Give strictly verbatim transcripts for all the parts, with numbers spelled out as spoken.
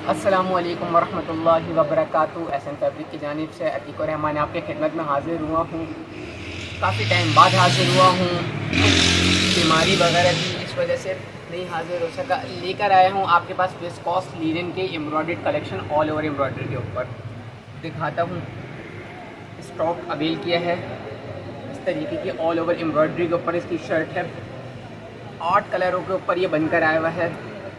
अस्सलामुअलैकुम वरहमतुल्लाहि वबरकातुहू। एहसन फैब्रिक की जानिब से अतीक और रहमान आपके खिदमत में हाज़िर हुआ हूँ। काफ़ी टाइम बाद हाज़िर हुआ हूँ, बीमारी वगैरह थी इस वजह से नहीं हाज़िर हो सका। लेकर आया हूँ आपके पास विस्कोस लिनन के embroidered collection all over embroidery के ऊपर दिखाता हूँ। स्टॉक अवेल किया है इस तरीके की ऑल ओवर एम्ब्रॉयडरी के ऊपर इसकी शर्ट है। आठ कलरों के ऊपर ये बनकर आया हुआ है।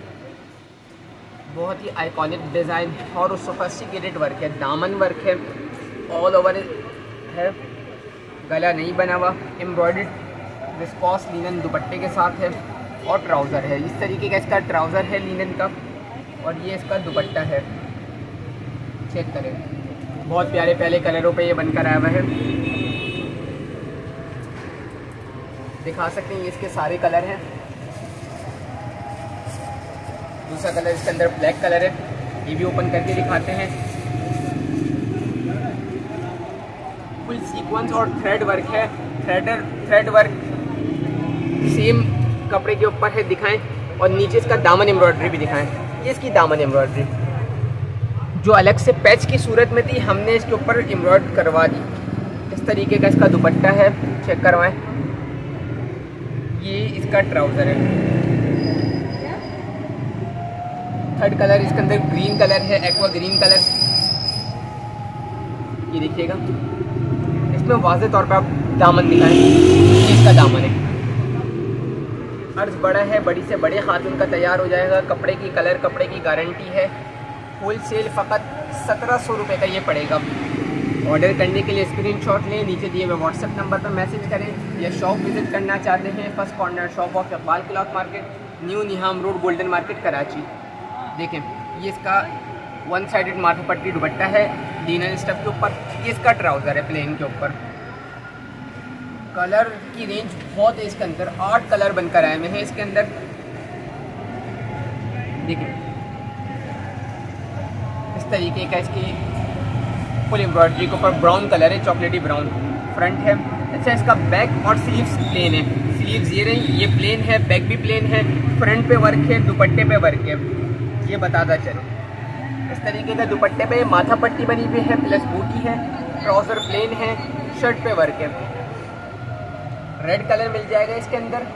बहुत ही आइकॉनिक डिज़ाइन और सोफिस्टिकेटेड वर्क है, दामन वर्क है, ऑल ओवर है, गला नहीं बना हुआ, एम्ब्रॉयडर्ड विस्कोस लिनन दुपट्टे के साथ है और ट्राउज़र है। इस तरीके का इसका ट्राउज़र है लिनन का और ये इसका दुपट्टा है। चेक करें, बहुत प्यारे प्यारे कलरों पे ये बनकर आया हुआ है। दिखा सकते हैं ये इसके सारे कलर हैं। दूसरा कलर इसके अंदर ब्लैक कलर है, ये भी ओपन करके दिखाते हैं। फुल सीक्वेंस और थ्रेड वर्क है, थ्रेडर थ्रेड वर्क सेम कपड़े के ऊपर है, दिखाएं। और नीचे इसका दामन एम्ब्रॉयडरी भी दिखाएं। ये इसकी दामन एम्ब्रॉयडरी जो अलग से पैच की सूरत में थी, हमने इसके ऊपर एम्ब्रॉयडरी करवा दी। इस तरीके का इसका दुपट्टा है, चेक करवाएं। ये इसका ट्राउज़र है। थर्ड कलर इसके अंदर ग्रीन कलर है, एक्वा ग्रीन कलर। ये देखिएगा, इसमें वाज़ेह तौर पर आप दामन दिखाएं। ये इसका दामन है। अर्ज बड़ा है, बड़ी से बड़े खातून का तैयार हो जाएगा। कपड़े की कलर कपड़े की गारंटी है। होल सेल फ़कत सत्रह सौ रुपये का ये पड़ेगा। ऑर्डर करने के लिए स्क्रीनशॉट लें, नीचे दिए हुए व्हाट्सएप नंबर पर मैसेज करें या शॉप विज़िट करना चाहते हैं। First corner shop of Iqbal cloth market, new निहाम रोड, गोल्डन मार्केट, कराची। देखें, ये इसका वन साइडेड माथा पट्टी दुपट्टा है लिनन स्टफ के ऊपर। ये इसका ट्राउज़र है प्लेन के ऊपर। कलर की रेंज बहुत है इसके अंदर, आठ कलर बनकर आए हुए हैं इसके अंदर। देखिए इस तरीके का इसकी फुल एम्ब्रॉयडरी के ऊपर ब्राउन कलर है, चॉकलेटी ब्राउन फ्रंट है। अच्छा, इसका बैक और स्लीव्स प्लेन है। स्लीव्स ये रही, ये प्लेन है, बैक भी प्लेन है, फ्रंट पे वर्क है, दुपट्टे पे वर्क है। ये बताता चलो, इस तरीके का दुपट्टे पे माथा पट्टी बनी हुई है, प्लस बूटी है, ट्राउज़र प्लेन है, शर्ट पे वर्क है। रेड कलर मिल जाएगा इसके अंदर।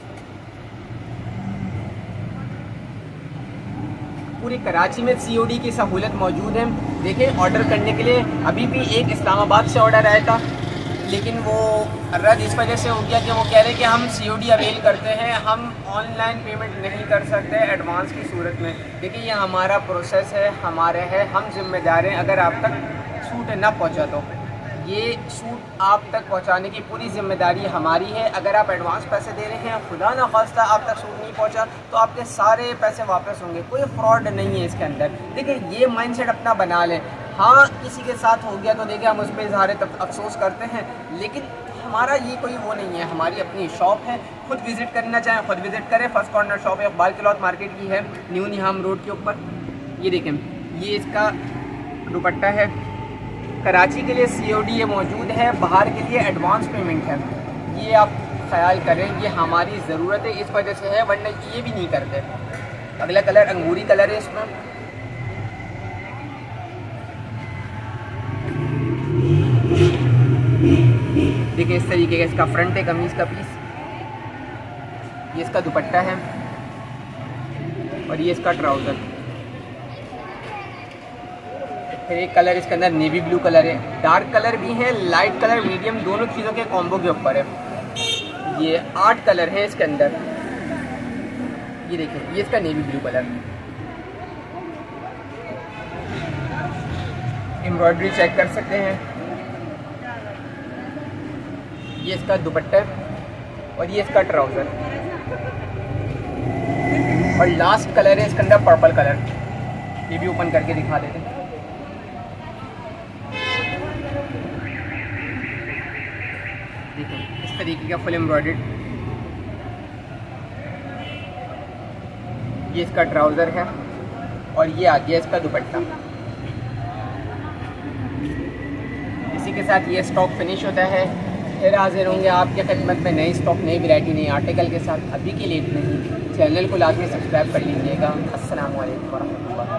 पूरी कराची में सीओडी की सहूलत मौजूद है। देखिए, ऑर्डर करने के लिए अभी भी एक इस्लामाबाद से ऑर्डर आया था, लेकिन वो रद्द इस वजह से हो गया कि वो कह रहे हैं कि हम सीओडी अवेल करते हैं, हम ऑनलाइन पेमेंट नहीं कर सकते एडवांस की सूरत में। देखिए, ये हमारा प्रोसेस है, हमारे है, हम जिम्मेदार हैं। अगर आप तक सूट ना पहुंचा तो ये सूट आप तक पहुंचाने की पूरी जिम्मेदारी हमारी है। अगर आप एडवांस पैसे दे रहे हैं, खुदा न खास्ता आप तक सूट नहीं पहुंचा, तो आपके सारे पैसे वापस होंगे। कोई फ्रॉड नहीं है इसके अंदर। देखिए, ये माइंडसेट अपना बना लें। हाँ, किसी के साथ हो गया तो देखिए हम उस पर इज़हार तब अफसोस करते हैं, लेकिन हमारा ये कोई वो नहीं है। हमारी अपनी शॉप है, खुद विज़िट करना चाहें खुद विज़िट करें। फर्स्ट कॉर्नर शॉप है, इकबाल क्लॉथ मार्केट की है, न्यू निहाम रोड के ऊपर। ये देखें, ये इसका दुपट्टा है। कराची के लिए सीओडी ये मौजूद है, बाहर के लिए एडवांस पेमेंट है। ये आप ख्याल करें, ये हमारी ज़रूरत है, इस वजह से है, वरना ये भी नहीं करते। अगला कलर अंगूरी कलर है इसमें। देखिए, इस तरीके का इसका फ्रंट है, कमीज़ का पीस। ये इसका दुपट्टा है और ये इसका ट्राउज़र। फिर एक कलर इसके अंदर नेवी ब्लू कलर है। डार्क कलर भी है, लाइट कलर, मीडियम, दोनों चीज़ों के कॉम्बो के ऊपर है। ये आठ कलर है इसके अंदर। ये देखिए, ये इसका navy blue colour. Embroidery check कर सकते हैं। ये इसका दुपट्टा और ये इसका ट्राउज़र। और लास्ट कलर है इसके अंदर पर्पल कलर। ये भी ओपन करके दिखा देते हैं। देखिए, इस तरीके का फुल एम्ब्रॉयडर्ड। ये इसका ट्राउज़र है और ये आ गया इसका दुपट्टा। इसी के साथ ये स्टॉक फिनिश होता है। फिर हाजिर होंगे आपके खिदमत में नई स्टॉक, नई वैरायटी, नई आर्टिकल के साथ। अभी के लिए इतना ही। चैनल को लाजमी सब्सक्राइब कर लीजिएगा। अस्सलाम वालेकुम वरहमतुल्लाह।